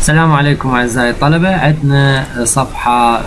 السلام عليكم أعزائي الطلبة. عندنا صفحة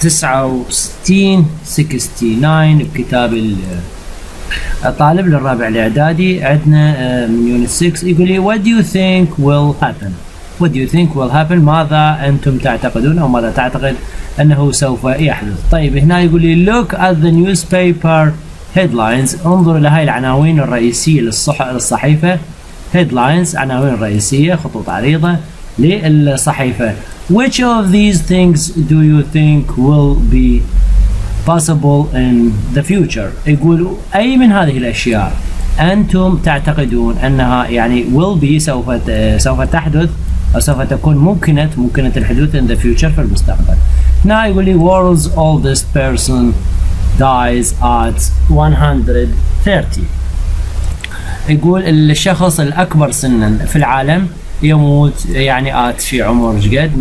69 بكتاب الطالب للرابع الإعدادي. عندنا من يونت 6 يقول لي what do you think will happen. what do you think will happen، ماذا أنتم تعتقدون أو ماذا تعتقد أنه سوف يحدث. طيب هنا يقول لي look at the newspaper headlines، انظر إلى هاي العناوين الرئيسية للصحيفة. headlines عناوين رئيسية، خطوط عريضة للصحيفة. Which of these things do you think will be possible in the future؟ يقول أي من هذه الأشياء أنتم تعتقدون أنها يعني will be سوف تحدث أو سوف تكون ممكنة الحدوث in the future في المستقبل. هنا يقول لي world's oldest person dies at 130. يقول الشخص الأكبر سنا في العالم يموت يعني في عمر قد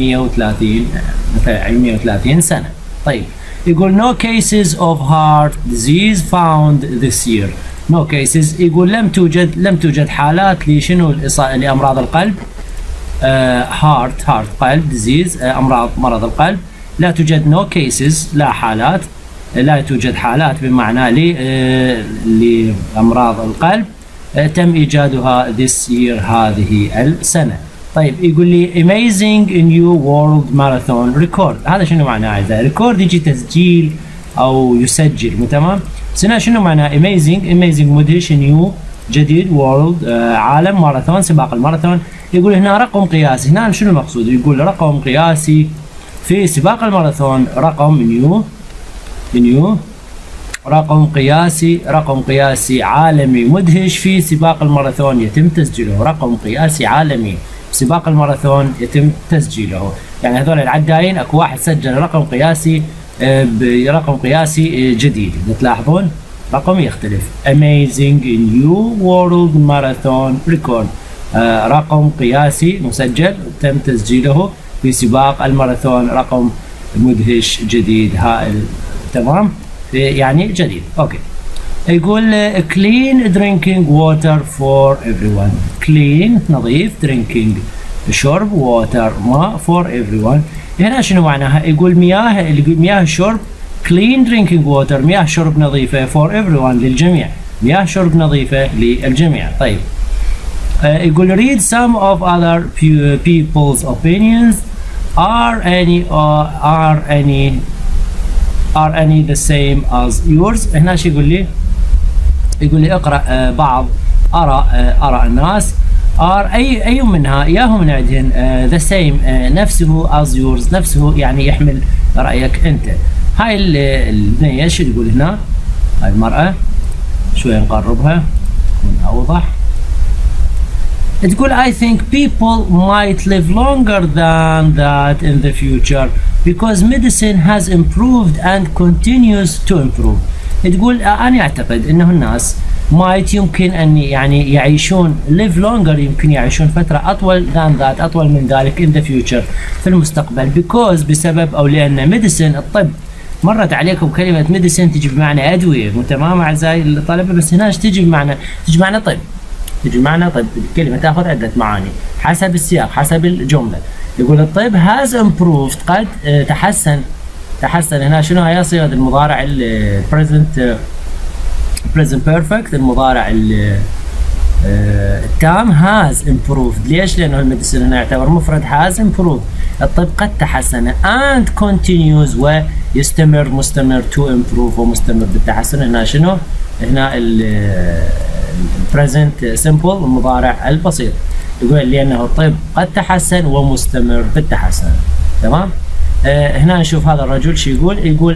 130 سنة. طيب يقول no cases of heart disease found this year. no cases يقول لم توجد حالات لشنو لأمراض القلب. heart قلب disease مرض القلب. لا توجد no cases لا توجد حالات بمعنى لأمراض القلب تم إيجادها this year هذه السنة. طيب يقول لي amazing new world marathon record. هذا شنو معناه أعزائي؟ record يجي تسجيل أو يسجل، تمام؟ سنة شنو معناه amazing مدهش new جديد world عالم ماراثون سباق الماراثون. يقول هنا رقم قياسي. هنا شنو المقصود؟ يقول رقم قياسي في سباق الماراثون، رقم new رقم قياسي عالمي مدهش في سباق الماراثون يتم تسجيله. رقم قياسي عالمي سباق الماراثون يتم تسجيله. يعني هذول العداين اكو واحد سجل رقم قياسي جديد. تلاحظون رقم يختلف. amazing new world marathon record، رقم قياسي مسجل تم تسجيله في سباق الماراثون، رقم مدهش جديد هائل، تمام؟ يعني جديد. اوكي يقول clean drinking water for everyone. clean نظيف، drinking شرب، water ماء، for everyone. هنا شنو معناها؟ يقول مياه الشرب clean drinking water، مياه شرب نظيفة for everyone للجميع، مياه شرب نظيفة للجميع. طيب يقول read some of other people's opinions are any the same as yours. هنا شو يقول لي؟ يقول لي اقرأ بعض آراء الناس are أي منها ياهم من عندهن the same نفسه as yours، نفسه يعني يحمل رأيك أنت. هاي البنية شو تقول هنا؟ هاي المرأة شوية نقربها تكون أوضح. تقول I think people might live longer than that in the future because medicine has improved and continues to improve. تقول أنا أعتقد أنه الناس might يمكن أن يعني يعيشون live longer، يمكن يعيشون فترة أطول than that، أطول من ذلك in the future في المستقبل because بسبب أو لأن medicine الطب. مرت عليكم كلمة medicine تجي بمعنى أدوية، تمام أعزائي الطلبة؟ بس هنا تجي بمعنى طب، تجي بمعنى طب. الكلمة تأخذ عدة معاني حسب السياق حسب الجملة. يقول الطب has improved قد تحسن. هنا شنو هي صيغة المضارع present perfect، المضارع التام has improved. ليش؟ لأنه الميديسين هنا يعتبر مفرد has improved. الطب قد تحسن and continues مستمر to improve ومستمر بالتحسن. هنا شنو؟ هنا present simple المضارع البسيط. يقول لأنه الطب قد تحسن ومستمر بالتحسن، تمام؟ هنا نشوف هذا الرجل شو يقول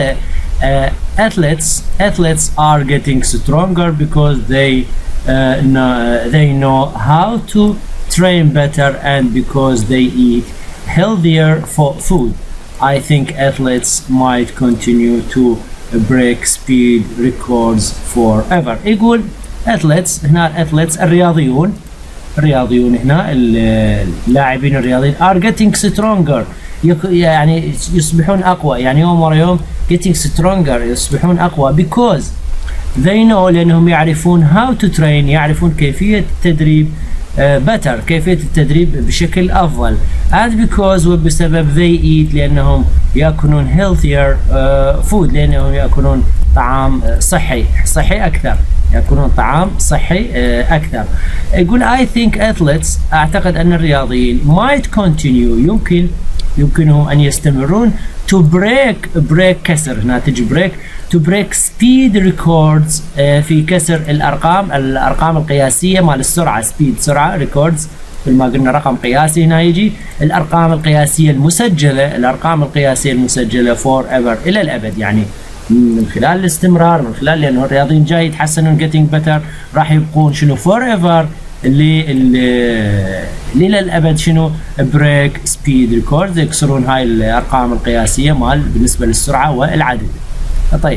athletes are getting stronger because they know how to train better and because they eat healthier food. I think athletes might continue to break speed records forever. يقول athletes هنا الرياضيون هنا اللاعبين الرياضيين are getting stronger، يعني يصبحون أقوى، يعني يوم ورا يوم getting stronger يصبحون أقوى because they know لأنهم يعرفون how to train، يعرفون كيفية التدريب better كيفية التدريب بشكل أفضل and because وبسبب they eat لأنهم يأكلون healthier food لأنهم يأكلون طعام صحي أكثر يأكلون طعام صحي أكثر. يقول I think athletes أعتقد أن الرياضيين might continue يمكنهم أن يستمرون to break كسر هنا تجي break to break speed records في كسر الأرقام القياسية مال السرعة speed سرعة records مثل ما قلنا رقم قياسي هنا يجي الأرقام القياسية المسجلة forever إلى الأبد يعني من خلال الاستمرار من خلال لأنه الرياضيين جاي يتحسنون getting better راح يبقون شنو forever اللي للأبد شنو بريك سبيد ريكورد يكسرون هاي الأرقام القياسية مال بالنسبة للسرعة والعدد. طيب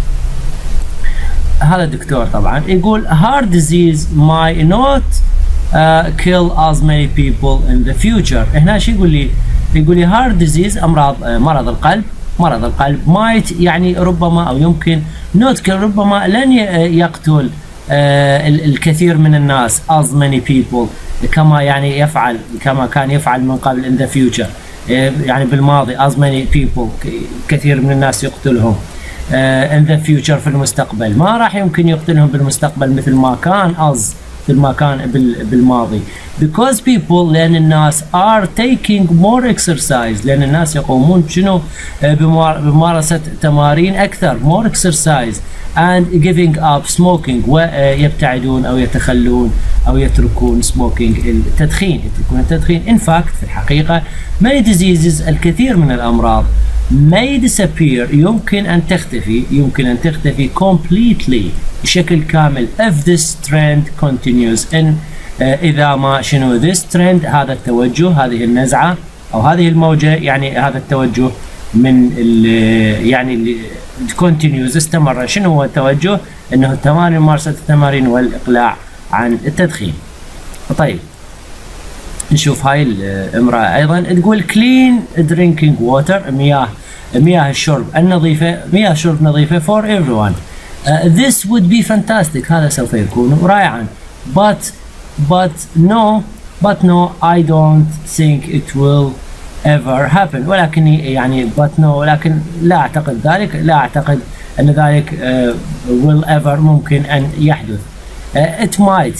هذا الدكتور طبعا يقول heart disease might not kill as many people in the future. هنا شو يقول لي heart disease مرض القلب might يعني ربما أو يمكن not kill ربما لن يقتل الكثير من الناس as many people كما كان يفعل من قبل in the future يعني بالماضي as many people كثير من الناس يقتلهم in the future في المستقبل ما راح يمكن يقتلهم بالمستقبل مثل ما كان بالماضي because people لأن الناس are taking more exercise لأن الناس يقومون بشنو بممارسة تمارين أكثر more exercise and giving up smoking ويبتعدون أو يتخلون أو يتركون smoking التدخين in fact في الحقيقة many diseases الكثير من الأمراض may disappear يمكن أن تختفي completely بشكل كامل if this trend continues إذا ما شنو this trend هذا التوجه هذه النزعة أو هذه الموجة يعني هذا التوجه من اللي continues استمر. شنو هو التوجه؟ انه ممارسة التمارين والإقلاع عن التدخين. طيب نشوف هاي الامرأة أيضا تقول clean drinking water مياه الشرب نظيفة for everyone. This would be fantastic هذا سوف يكون رائعا but no I don't think it will ever happen ولكن يعني ولكن لا أعتقد أن ذلك will ever ممكن أن يحدث. it might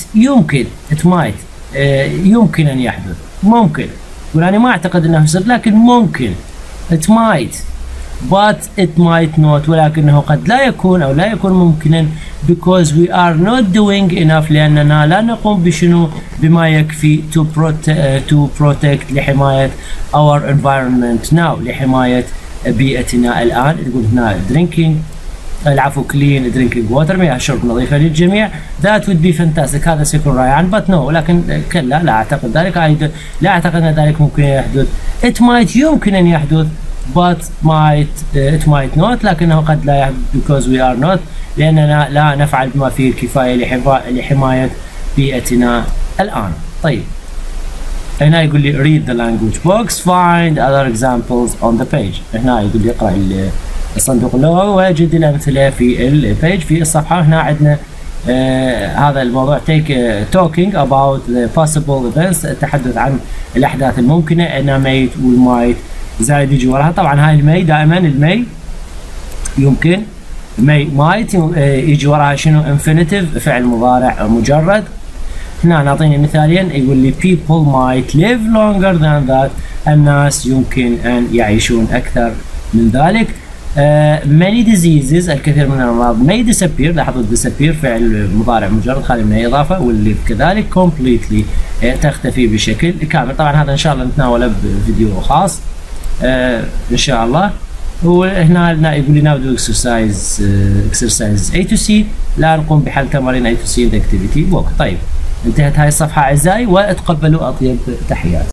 يمكن أن يحدث يعني ما أعتقد أنه يصير لكن ممكن it might but it might not ولكنه قد لا يكون أو لا يكون ممكنا because we are not doing enough لأننا لا نقوم بما يكفي to protect لحماية our environment now لحماية بيئتنا الآن. تقول هنا clean drinking water مياه شرب نظيفة للجميع that would be fantastic هذا سيكون رائعا but no ولكن كلا لا أعتقد ذلك لا أعتقد أن ذلك ممكن يحدث. it might يمكن أن يحدث but it might not لكنه قد لا يحدث because we are not لأننا لا نفعل بما فيه الكفاية لحماية بيئتنا الآن. طيب هنا يقول لي read the language box find other examples on the page. هنا يقول لي اقرأ الصندوق اللغوي ويجد الأمثلة في البيج في الصفحة. هنا عندنا هذا الموضوع talking about the possible events التحدث عن الأحداث الممكنة أنا made والmight زائد يجي وراها. طبعا هاي المي دائما يمكن might يجي وراها شنو infinitive فعل مضارع مجرد. هنا نعطيني مثالين يقول لي people might live longer than that الناس يمكن أن يعيشون أكثر من ذلك. many diseases الكثير من الأمراض may disappear لاحظوا disappear فعل مضارع مجرد خالي من أي إضافة واللي كذلك completely تختفي بشكل كامل. طبعا هذا إن شاء الله نتناوله بفيديو خاص إن شاء الله. وهنا يقول لي now do exercise A to C لا نقوم بحل تمارين A to C in the activity book. طيب انتهت هاي الصفحة أعزائي واتقبلوا أطيب تحيات.